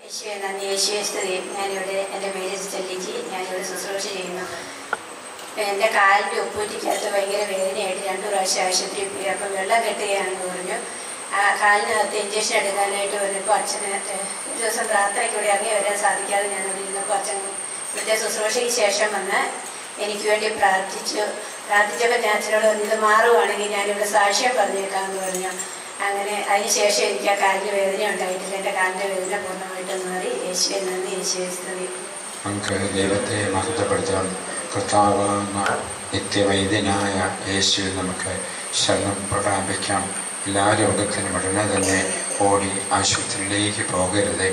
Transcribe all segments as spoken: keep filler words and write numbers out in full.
യേശുവെ നന്ദി, യേശുവെ സ്തുതി. ഞാനിവിടെ എൻ്റെ പേര് സ്റ്റെല്ലിജി, ഞാനിവിടെ ശുശ്രൂഷ ചെയ്യുന്നു. എൻ്റെ കാലിൻ്റെ ഉപ്പൂറ്റിക്കകത്ത് ഭയങ്കര വേദനയായിട്ട് രണ്ട് പ്രാവശ്യം ആശുപത്രി പോയി. അപ്പം വെള്ളം കെട്ടുകയാണെന്ന് പറഞ്ഞു. ആ കാലിനകത്ത് ഇഞ്ചക്ഷൻ എടുക്കാനായിട്ട് വന്നപ്പോൾ അച്ഛന് ഒരു ദിവസം പ്രാർത്ഥനയ്ക്ക് ഇവിടെ ഇറങ്ങി വരാൻ സാധിക്കാതെ ഞാനിവിടെ ഇരുന്നപ്പോൾ അച്ഛൻ ഇവിടുത്തെ ശുശ്രൂഷയ്ക്ക് ശേഷം വന്ന് എനിക്ക് വേണ്ടി പ്രാർത്ഥിച്ചു. പ്രാർത്ഥിച്ചപ്പോൾ ഞാൻ അച്ഛനോട് പറഞ്ഞു, ഇത് മാറുവാണെങ്കിൽ ഞാനിവിടെ സാക്ഷ്യം പറഞ്ഞേക്കാമെന്ന് പറഞ്ഞു. അങ്ങനെ അതിന് ശേഷം എനിക്ക് ആ കാലിന് വേദന ഉണ്ടായിട്ടില്ല. എൻ്റെ കാലിൻ്റെ വേദന പൂർണ്ണമായിട്ടും മാറി. യേശുവെ നന്ദി, യേശുവെ സ്തുതി. നമുക്ക് ദൈവത്തെ മഹത്വപ്പെടുത്താം. കർത്താവാകുന്ന നിത്യവൈദ്യനായ യേശുവിൽ നമുക്ക് ശരണം പ്രാപിക്കാം. എല്ലാ രോഗത്തിനും ഉടനെ തന്നെ ഓടി ആശുപത്രിയിലേക്ക് പോകരുത്.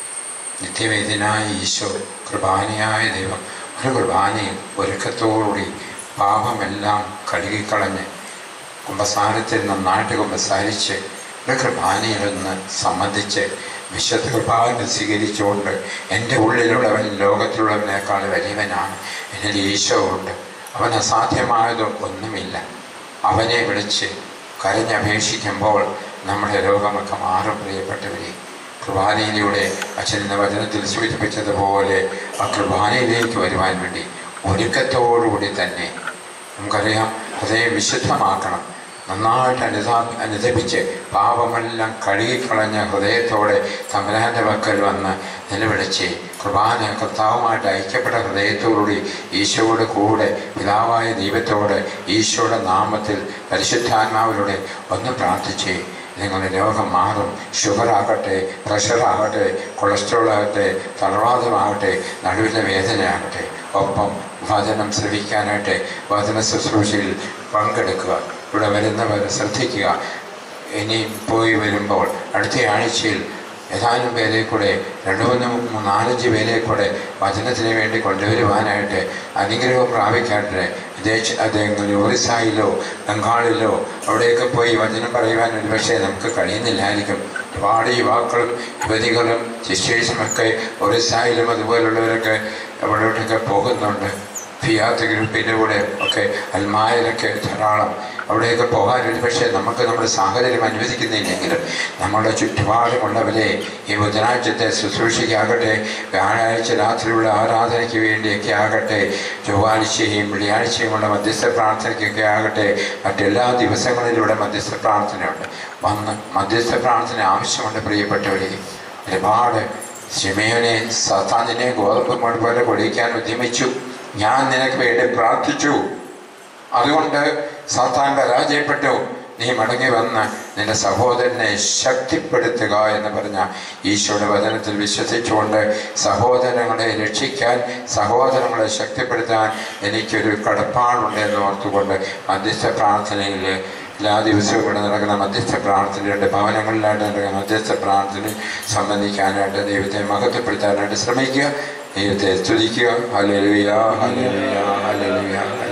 നിത്യവൈദ്യനായ ഈശോ, കൃപാനിയായ ദൈവം, ഒരു കുർബാനയിൽ ഒരുക്കത്തോടുകൂടി പാപമെല്ലാം കഴുകിക്കളഞ്ഞ് കുമ്പസാരത്തിൽ നന്നായിട്ട് കുമ്പസാരിച്ച് ഒരു കുർബാനയിലൊന്ന് സംബന്ധിച്ച് വിശുദ്ധ കുർബാന സ്വീകരിച്ചുകൊണ്ട് എൻ്റെ ഉള്ളിലുള്ളവൻ ലോകത്തിലുള്ളവനേക്കാൾ വലിയവനാണ്, എന്നിൽ ഈശോ ഉണ്ട്, അവൻ അസാധ്യമായതും ഒന്നുമില്ല. അവനെ വിളിച്ച് കരഞ്ഞപേക്ഷിക്കുമ്പോൾ നമ്മുടെ രോഗമൊക്കെ മാറും. പ്രിയപ്പെട്ടവരെ, കുർബാനയിലൂടെ അച്ഛനെന്ന വചനത്തിൽ സൂചിപ്പിച്ചതുപോലെ ആ കുർബാനയിലേക്ക് വരുവാൻ വേണ്ടി ഒരുക്കത്തോടുകൂടി തന്നെ നമുക്കറിയാം, ഹൃദയം വിശുദ്ധമാക്കണം. നന്നായിട്ട് അനുതാ അനുദപിച്ച് പാപമെല്ലാം കഴുകിക്കളഞ്ഞ ഹൃദയത്തോടെ തമ്പുരാൻ്റെ പക്കൽ വന്ന് നിലവിളിച്ച് കുർബാന കർത്താവുമായിട്ട് ഐക്യപ്പെട്ട ഹൃദയത്തോടുകൂടി ഈശോയുടെ കൂടെ പിതാവായ ദൈവത്തോട് ഈശോയുടെ നാമത്തിൽ പരിശുദ്ധാത്മാവിലൂടെ ഒന്ന് പ്രാർത്ഥിച്ച് നിങ്ങളുടെ രോഗം മാറും. ഷുഗറാകട്ടെ, പ്രഷറാകട്ടെ, കൊളസ്ട്രോൾ ആകട്ടെ, തളർവാദമാകട്ടെ, നടുവിലെ വേദനയാകട്ടെ, ഒപ്പം വചനം ശ്രവിക്കാനായിട്ട് വചന ശുശ്രൂഷയിൽ പങ്കെടുക്കുക. ഇവിടെ വരുന്നവർ ശ്രദ്ധിക്കുക. ഇനി പോയി വരുമ്പോൾ അടുത്ത ആഴ്ചയിൽ ഏതാനും പേരെ കൂടെ രണ്ട് മൂന്ന് നാലഞ്ച് പേരെ കൂടെ വചനത്തിന് വേണ്ടി കൊണ്ടുവരുവാനായിട്ട് അനുഗ്രഹം പ്രാപിക്കാനായിട്ട് വിദേശ അദ്ദേഹം ഒറീസയിലോ ബംഗാളിലോ അവിടെയൊക്കെ പോയി വചനം പറയുവാൻ ഒരു പക്ഷേ നമുക്ക് കഴിയുന്നില്ലായിരിക്കും. ഒരുപാട് യുവാക്കളും യുവതികളും സിസ്റ്റേഴ്സുമൊക്കെ ഒറീസയിലും അതുപോലുള്ളവരൊക്കെ അവിടോട്ടൊക്കെ പോകുന്നുണ്ട്. ഫിയാത്ത് ഗ്രൂപ്പിൻ്റെ കൂടെ ഒക്കെ അൽമായയിലൊക്കെ ധാരാളം അവിടെയൊക്കെ പോകാൻ ഒരു പക്ഷേ നമുക്ക് നമ്മുടെ സാഹചര്യം അനുവദിക്കുന്നില്ലെങ്കിലും നമ്മുടെ ചുറ്റുപാടുമുള്ളവരെ ഈ ബുധനാഴ്ചത്തെ ശുശ്രൂഷയ്ക്കാകട്ടെ, വ്യാഴാഴ്ച രാത്രിയുള്ള ആരാധനയ്ക്ക് വേണ്ടിയൊക്കെ ആകട്ടെ, ചൊവ്വാഴ്ചയും വെള്ളിയാഴ്ചയുമുള്ള മധ്യസ്ഥ പ്രാർത്ഥനയ്ക്കൊക്കെ ആകട്ടെ, മറ്റെല്ലാ ദിവസങ്ങളിലൂടെ മധ്യസ്ഥ പ്രാർത്ഥനയുണ്ട്. വന്ന് മധ്യസ്ഥ പ്രാർത്ഥന ആവശ്യമുണ്ട്. പ്രിയപ്പെട്ടവരെ, ഒരുപാട് ശിമയോനെ സാത്താനിനെ ഗോതമ്പ് മഴ പോലെ പൊടിക്കാൻ ഉദ്യമിച്ചു. ഞാൻ നിനക്ക് വേണ്ടി പ്രാർത്ഥിച്ചു, അതുകൊണ്ട് സാത്താൻ പരാജയപ്പെട്ടു. നീ മടങ്ങി വന്ന് നിന്റെ സഹോദരനെ ശക്തിപ്പെടുത്തുക എന്ന് പറഞ്ഞ ഈശോയുടെ വചനത്തിൽ വിശ്വസിച്ചുകൊണ്ട് സഹോദരങ്ങളെ രക്ഷിക്കാൻ, സഹോദരങ്ങളെ ശക്തിപ്പെടുത്താൻ എനിക്കൊരു കടപ്പാടുണ്ട് എന്ന് ഓർത്തുകൊണ്ട് മധ്യസ്ഥ പ്രാർത്ഥനയിൽ എല്ലാ ദിവസവും ഇവിടെ നടക്കുന്ന മധ്യസ്ഥ പ്രാർത്ഥനയുടെ ഭവനങ്ങളിലായിട്ട് നടക്കുന്ന മധ്യസ്ഥ പ്രാർത്ഥനയിൽ സംബന്ധിക്കാനായിട്ട് ദൈവത്തെ മഹത്വപ്പെടുത്താനായിട്ട് ശ്രമിക്കുക. ദൈവത്തെ സ്തുതിക്കുക. Hallelujah, hallelujah, hallelujah.